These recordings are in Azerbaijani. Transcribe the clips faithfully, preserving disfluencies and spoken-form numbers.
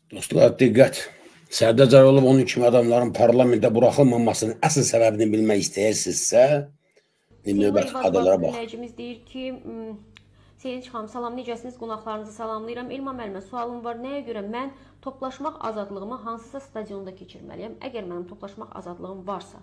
Dostlar, diqqət. Sərdar Cəlalov onun kimi adamların parlamentdə buraxılmamasının əsl səbəbini bilmək istəyirsinizsə, növbəti kadrlara bax. Dinləyicimiz deyir ki, Sevinç xanım, salam, necəsiniz? Qonaqlarınızı salamlayıram. İlham müəllimə sualım var. Nəyə görə mən toplaşmaq azadlığımı hansısa stadionda keçirməliyəm, əgər mənim toplaşmaq azadlığım varsa?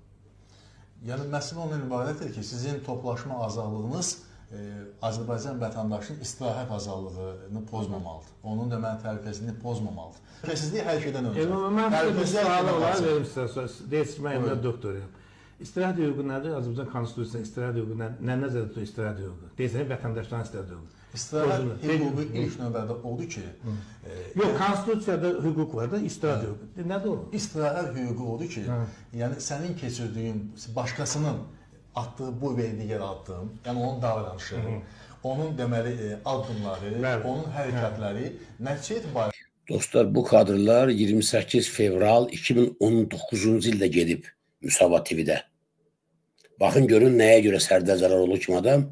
Yəni, məsələ onun ibarətdir ki, sizin toplaşma azadlığınız e, Azərbaycan vətəndaşının istirahət azadlığını pozmamalıdır. Onun da mən təhlükəsizliyini pozmamalıdır. Təhlükəsizliyi hər şeydən öncə. Mən bir sualı var, verim sizə. Deyirsiniz, mən evdə doktoruyum. İstirahət hüququ nədir? Azərbaycan konstitusiyasında istirahət hüququ nə nəzərdə tutur istirahət hüququ? Deyirsiniz, vətəndaşların istirahət hüququ. İstirahət hüququ ilk növbədə odur ki... Yox, konstitusiyada hüquq var da, istirahət hüququ. Nədir o? İstirahət hüququ odur ki, yəni sənin keçirdiyin, başqasının atdığı bu və digər addım, yəni onun davranışı, onun deməli addımları, onun hərəkətləri nəticə etibarı. Dostlar, bu kadrlar iyirmi səkkiz fevral iki min on doqquzuncu ildə gedib Müsavat T V-də. Baxın, görün nəyə görə Sərdar Cəlaloğlu kimi adam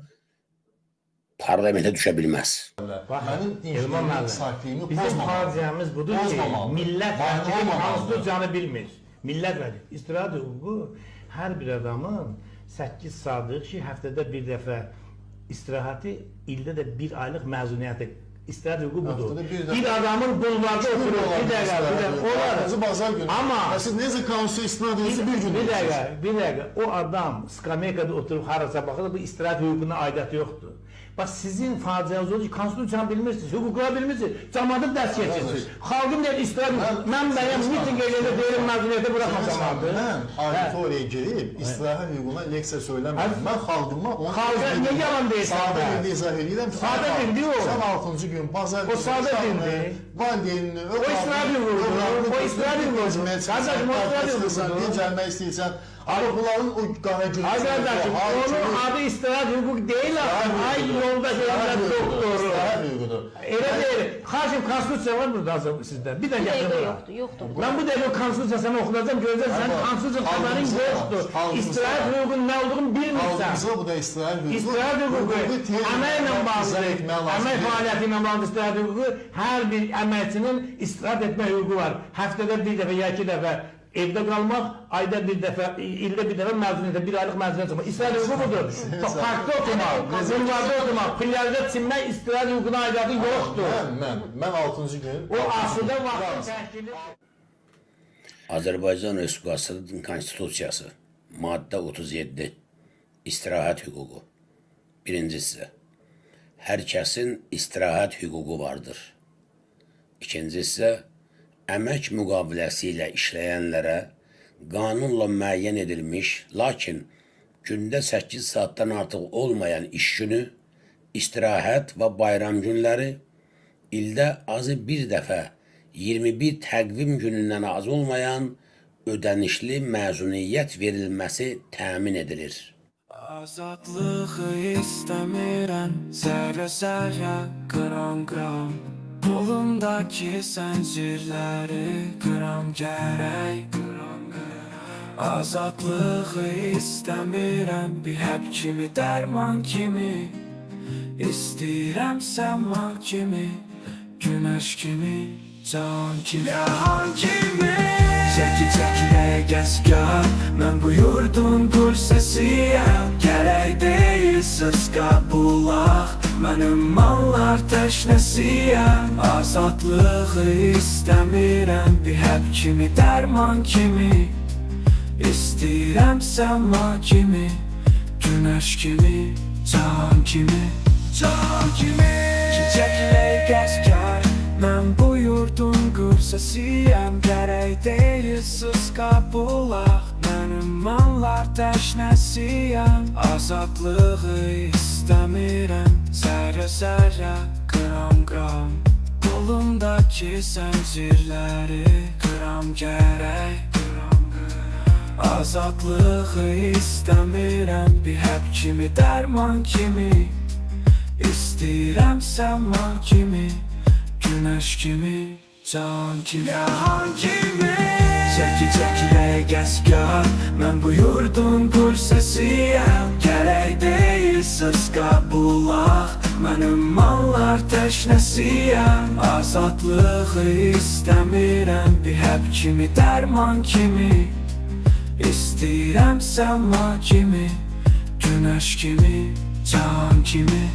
parlamentə düşə bilməz. Mənim dinçliyimin sahibliyimi pozmamalı. Bizim faciəmiz budur ki, millət vəkili konstitusiyanı bilmir. Millət vəkili. İstirahət hüququ hər bir adamın səkkiz saatlık ki, həftədə bir dəfə istirahəti, ildə də bir aylıq məzuniyyəti. İstirahət hüququ budur. Bir adamın qollarda oturur, bir dəqiqə, bir dəqiqə, olar. Amma siz necə konstitusiya istirahət hüququ bir gün bir dəqiqə, bir dəqiqə, o adam skameykada oturub harasa baxır, bu istirahət hüququna aidiyyəti yoxdur. Bax, sizin faciəniz olur ki, konstitusiyanı bilmirsiniz, hüquqları bilmirsiniz, cəmaatı dərs keçirsiniz. Xalqım deyir, istirahət, mən bəyəm, miting eləyəndə deyirəm, məzuniyyəti buraxmasamlardır. Mən auditoriyaya girib, istirahət hüququna leksiya söyləmirəm. Mən xalqıma onu... Xalqa nə yalan deyirsən? Sadə dildə izah edirəm. Sadə dildi o. Sən altıncı gün, bazar günü... O sadə dildi. Valideynini, o istirahət hüququ. O istirahət hüququ. Qardaşım, o istirahət hüququ. Dincəlmək istəyirsən, amma bunların o qara günü... Ay qardaşım, onun adı istirahət hüquq deyil axı. Ay yolda görürlər doktoru. Elə deyil. Xarşım, konstitusiya var burada sizdə. Bir də gətirin. Yoxdur, yoxdur. Mən bu dəqiqə konstitusiya sənə oxudacam, görəcəm, sən konstitusiya xəbərin yoxdur. İstirahət hüququnun nə olduğunu bilmirsən. Halkımıza bu da istirahət hüququ. İstirahət hüququ əməklə bağlıdır. Əmək fəaliyyəti ilə bağlı istirahət hüququ. Hər bir əməkçinin istirahət etmə hüququ var. Həftədə bir dəfə ya iki dəfə evdə qalmaq, ayda bir dəfə, ildə bir dəfə məzuniyyətə, bir aylıq məzuniyyət çıxmaq. İstirahət hüququ budur. Parkda oturmaq, qızıllarda oturmaq, pillərdə çinmək istirahət hüququna aidiyyatı yoxdur. Mən, mən, mən altıncı gün... O asıda vaxtın təşkili... Azərbaycan Respublikasının Konstitusiyası, maddə otuz yeddi, istirahət hüququ. Birincisi, hər kəsin istirahət hüququ vardır. İkincisi, əmək müqaviləsi ilə işləyənlərə qanunla müəyyən edilmiş, lakin gündə səkkiz saatdan artıq olmayan iş günü, istirahət və bayram günləri, ildə azı bir dəfə iyirmi bir təqvim günündən az olmayan ödənişli məzuniyyət verilməsi təmin edilir. Azadlığı istəmirəm, zərrə-zərrə, qram-qram. Qolumdakı zəncirləri qıram gərək. Azadlığı istəmirəm, bir həb kimi, dərman kimi. İstəyirəm səma kimi, günəş kimi, can kimi, yahan kimi. Çəki-çəkiləyə gəzgah, mən bu yurdun qul səsiyəm. Gərək deyil sıska bulaq, mənim mallar təşnəsiyəm. Azadlığı istəmirəm, bir həb kimi, dərman kimi. İstəyirəm səma kimi, günəş kimi, can kimi, can kimi. Çiçəkləyə gəzgah, mən bu yurdun qul səsiyəm. Gərək deyil sıska bulaq, mənim mallar təşnəsiyəm. Azadlığı istəmirəm, zərrə-zərrə, qram-qram. Qolumdakı zəncirləri qıram gərək. Azadlığı istəmirəm, bir həb kimi, dərman kimi. İstəyirəm səma kimi, günəş kimi, can kimi, yahan kimi. Çəki-çəkiləyə gəzgah, mən bu yurdun qul səsiyəm. Gərək deyil sıska bulaq, mənim mallar təşnəsiyəm. Azadlığı istəmirəm, bir həb kimi, dərman kimi. İstəyirəm səma kimi, günəş kimi, can kimi.